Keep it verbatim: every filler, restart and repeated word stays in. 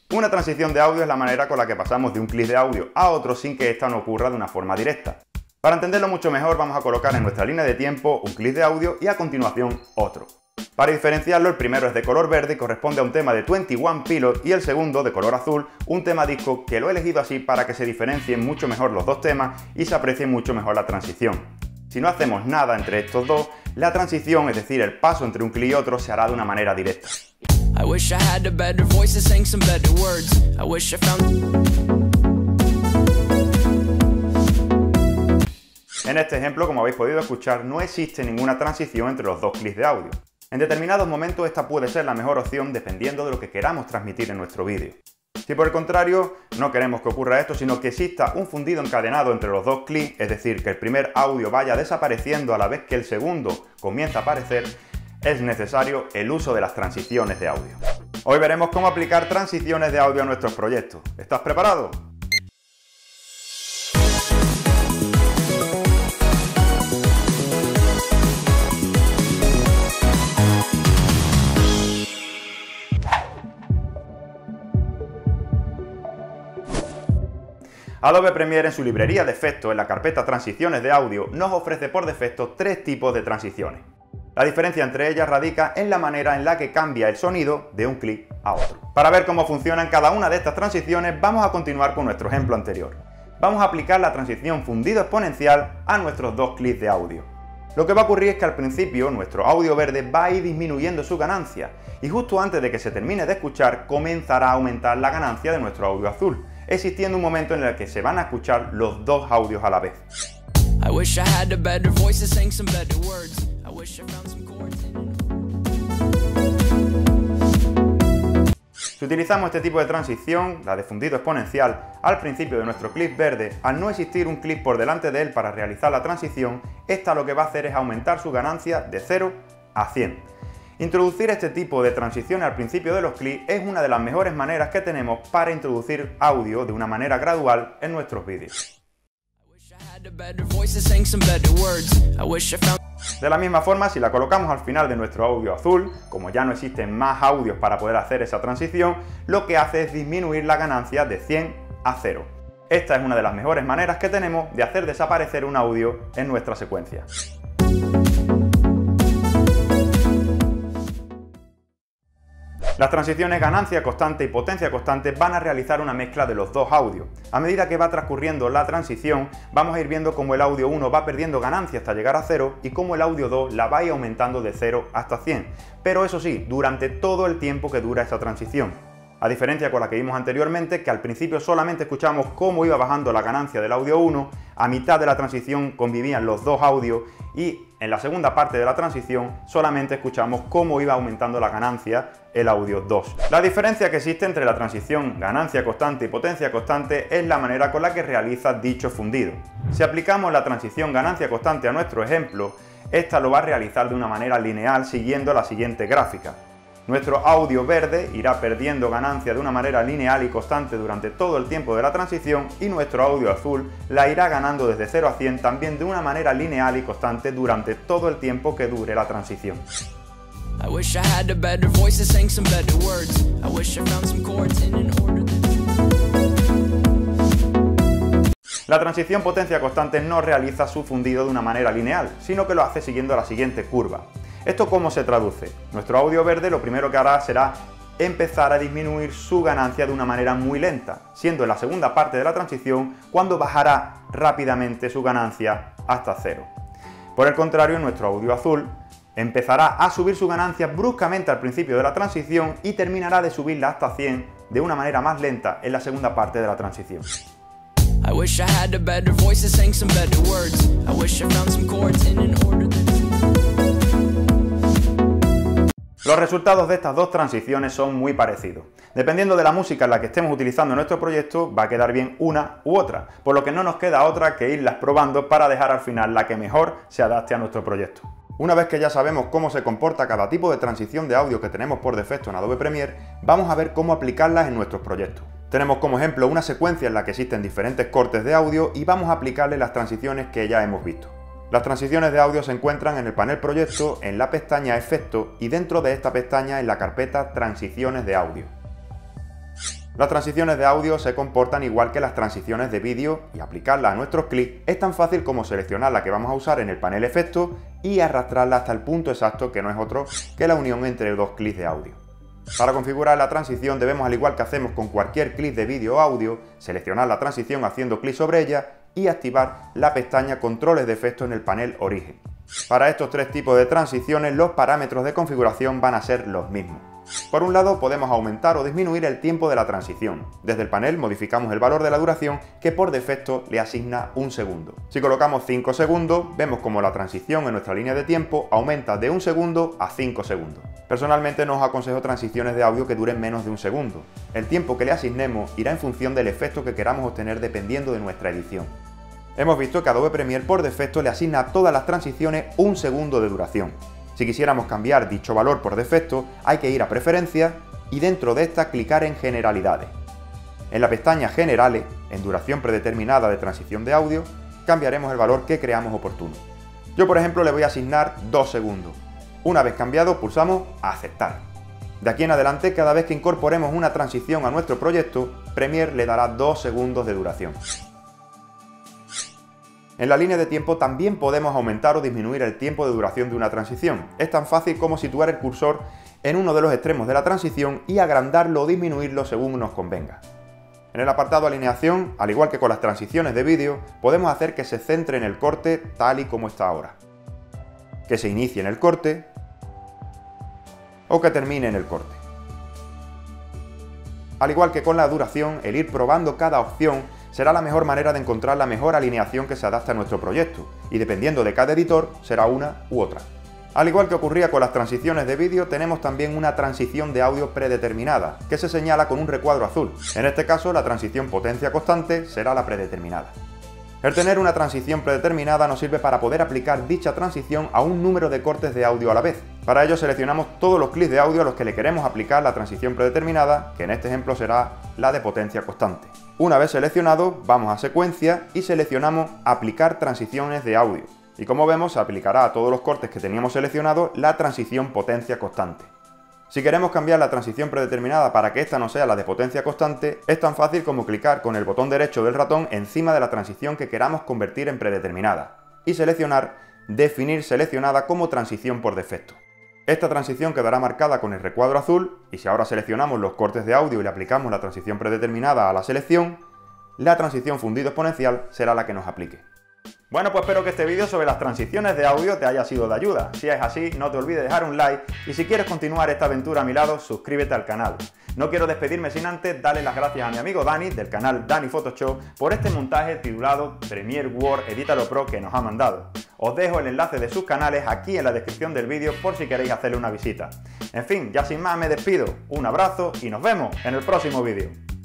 Una transición de audio es la manera con la que pasamos de un clip de audio a otro sin que ésta no ocurra de una forma directa. Para entenderlo mucho mejor vamos a colocar en nuestra línea de tiempo un clip de audio y a continuación otro. Para diferenciarlo, el primero es de color verde y corresponde a un tema de veintiuno Pilot, y el segundo, de color azul, un tema disco que lo he elegido así para que se diferencien mucho mejor los dos temas y se aprecie mucho mejor la transición. Si no hacemos nada entre estos dos, la transición, es decir, el paso entre un clip y otro, se hará de una manera directa. I wish I had a better voice to sing some better words. I wish I found... En este ejemplo, como habéis podido escuchar, no existe ninguna transición entre los dos clips de audio. En determinados momentos esta puede ser la mejor opción dependiendo de lo que queramos transmitir en nuestro vídeo. Si por el contrario no queremos que ocurra esto, sino que exista un fundido encadenado entre los dos clips, es decir, que el primer audio vaya desapareciendo a la vez que el segundo comienza a aparecer, es necesario el uso de las transiciones de audio. Hoy veremos cómo aplicar transiciones de audio a nuestros proyectos. ¿Estás preparado? Adobe Premiere, en su librería de efectos, en la carpeta Transiciones de audio, nos ofrece por defecto tres tipos de transiciones. La diferencia entre ellas radica en la manera en la que cambia el sonido de un clip a otro. Para ver cómo funcionan cada una de estas transiciones, vamos a continuar con nuestro ejemplo anterior. Vamos a aplicar la transición fundido exponencial a nuestros dos clips de audio. Lo que va a ocurrir es que al principio nuestro audio verde va a ir disminuyendo su ganancia y justo antes de que se termine de escuchar comenzará a aumentar la ganancia de nuestro audio azul, existiendo un momento en el que se van a escuchar los dos audios a la vez. Si utilizamos este tipo de transición, la de fundido exponencial, al principio de nuestro clip verde, al no existir un clip por delante de él para realizar la transición, esta lo que va a hacer es aumentar su ganancia de cero a cien. Introducir este tipo de transiciones al principio de los clips es una de las mejores maneras que tenemos para introducir audio de una manera gradual en nuestros vídeos. De la misma forma, si la colocamos al final de nuestro audio azul, como ya no existen más audios para poder hacer esa transición, lo que hace es disminuir la ganancia de cien a cero. Esta es una de las mejores maneras que tenemos de hacer desaparecer un audio en nuestra secuencia. Las transiciones ganancia constante y potencia constante van a realizar una mezcla de los dos audios. A medida que va transcurriendo la transición, vamos a ir viendo cómo el audio uno va perdiendo ganancia hasta llegar a cero y cómo el audio dos la va a ir aumentando de cero hasta cien. Pero eso sí, durante todo el tiempo que dura esta transición. A diferencia con la que vimos anteriormente, que al principio solamente escuchamos cómo iba bajando la ganancia del audio uno, a mitad de la transición convivían los dos audios y en la segunda parte de la transición solamente escuchamos cómo iba aumentando la ganancia el audio dos. La diferencia que existe entre la transición ganancia constante y potencia constante es la manera con la que realiza dicho fundido. Si aplicamos la transición ganancia constante a nuestro ejemplo, esta lo va a realizar de una manera lineal siguiendo la siguiente gráfica. Nuestro audio verde irá perdiendo ganancia de una manera lineal y constante durante todo el tiempo de la transición y nuestro audio azul la irá ganando desde cero a cien también de una manera lineal y constante durante todo el tiempo que dure la transición. La transición potencia constante no realiza su fundido de una manera lineal, sino que lo hace siguiendo la siguiente curva. ¿Esto cómo se traduce? Nuestro audio verde lo primero que hará será empezar a disminuir su ganancia de una manera muy lenta, siendo en la segunda parte de la transición cuando bajará rápidamente su ganancia hasta cero. Por el contrario, nuestro audio azul empezará a subir su ganancia bruscamente al principio de la transición y terminará de subirla hasta cien de una manera más lenta en la segunda parte de la transición. I wish I had a better voice to sing some better words. I wish I found some chords in an order that... Los resultados de estas dos transiciones son muy parecidos. Dependiendo de la música en la que estemos utilizando en nuestro proyecto, va a quedar bien una u otra, por lo que no nos queda otra que irlas probando para dejar al final la que mejor se adapte a nuestro proyecto. Una vez que ya sabemos cómo se comporta cada tipo de transición de audio que tenemos por defecto en Adobe Premiere, vamos a ver cómo aplicarlas en nuestros proyectos. Tenemos como ejemplo una secuencia en la que existen diferentes cortes de audio y vamos a aplicarle las transiciones que ya hemos visto. Las transiciones de audio se encuentran en el panel Proyecto, en la pestaña Efectos y dentro de esta pestaña en la carpeta Transiciones de audio. Las transiciones de audio se comportan igual que las transiciones de vídeo y aplicarlas a nuestros clips es tan fácil como seleccionar la que vamos a usar en el panel efectos y arrastrarla hasta el punto exacto, que no es otro que la unión entre dos clips de audio. Para configurar la transición debemos, al igual que hacemos con cualquier clip de vídeo o audio, seleccionar la transición haciendo clic sobre ella y activar la pestaña Controles de efectos en el panel Origen. Para estos tres tipos de transiciones los parámetros de configuración van a ser los mismos. Por un lado, podemos aumentar o disminuir el tiempo de la transición. Desde el panel modificamos el valor de la duración, que por defecto le asigna un segundo. Si colocamos cinco segundos, vemos como la transición en nuestra línea de tiempo aumenta de un segundo a cinco segundos. Personalmente no os aconsejo transiciones de audio que duren menos de un segundo. El tiempo que le asignemos irá en función del efecto que queramos obtener dependiendo de nuestra edición. Hemos visto que Adobe Premiere por defecto le asigna a todas las transiciones un segundo de duración. Si quisiéramos cambiar dicho valor por defecto, hay que ir a Preferencias y dentro de esta clicar en Generalidades. En la pestaña Generales, en duración predeterminada de transición de audio, cambiaremos el valor que creamos oportuno. Yo, por ejemplo, le voy a asignar dos segundos. Una vez cambiado, pulsamos Aceptar. De aquí en adelante, cada vez que incorporemos una transición a nuestro proyecto, Premiere le dará dos segundos de duración. En la línea de tiempo también podemos aumentar o disminuir el tiempo de duración de una transición. Es tan fácil como situar el cursor en uno de los extremos de la transición y agrandarlo o disminuirlo según nos convenga. En el apartado Alineación, al igual que con las transiciones de vídeo, podemos hacer que se centre en el corte tal y como está ahora, que se inicie en el corte o que termine en el corte. Al igual que con la duración, el ir probando cada opción será la mejor manera de encontrar la mejor alineación que se adapte a nuestro proyecto, y dependiendo de cada editor será una u otra. Al igual que ocurría con las transiciones de vídeo, tenemos también una transición de audio predeterminada, que se señala con un recuadro azul. En este caso, la transición potencia constante será la predeterminada. El tener una transición predeterminada nos sirve para poder aplicar dicha transición a un número de cortes de audio a la vez. Para ello seleccionamos todos los clips de audio a los que le queremos aplicar la transición predeterminada, que en este ejemplo será la de potencia constante. Una vez seleccionado, vamos a Secuencia y seleccionamos Aplicar transiciones de audio. Y como vemos, se aplicará a todos los cortes que teníamos seleccionados la transición potencia constante. Si queremos cambiar la transición predeterminada para que esta no sea la de potencia constante, es tan fácil como clicar con el botón derecho del ratón encima de la transición que queramos convertir en predeterminada y seleccionar Definir seleccionada como transición por defecto. Esta transición quedará marcada con el recuadro azul y si ahora seleccionamos los cortes de audio y le aplicamos la transición predeterminada a la selección, la transición fundido exponencial será la que nos aplique. Bueno, pues espero que este vídeo sobre las transiciones de audio te haya sido de ayuda. Si es así, no te olvides dejar un like y si quieres continuar esta aventura a mi lado, suscríbete al canal. No quiero despedirme sin antes darle las gracias a mi amigo Dani, del canal Dani Photoshop, por este montaje titulado Premiere Word Edítalo Pro que nos ha mandado. Os dejo el enlace de sus canales aquí en la descripción del vídeo por si queréis hacerle una visita. En fin, ya sin más me despido, un abrazo y nos vemos en el próximo vídeo.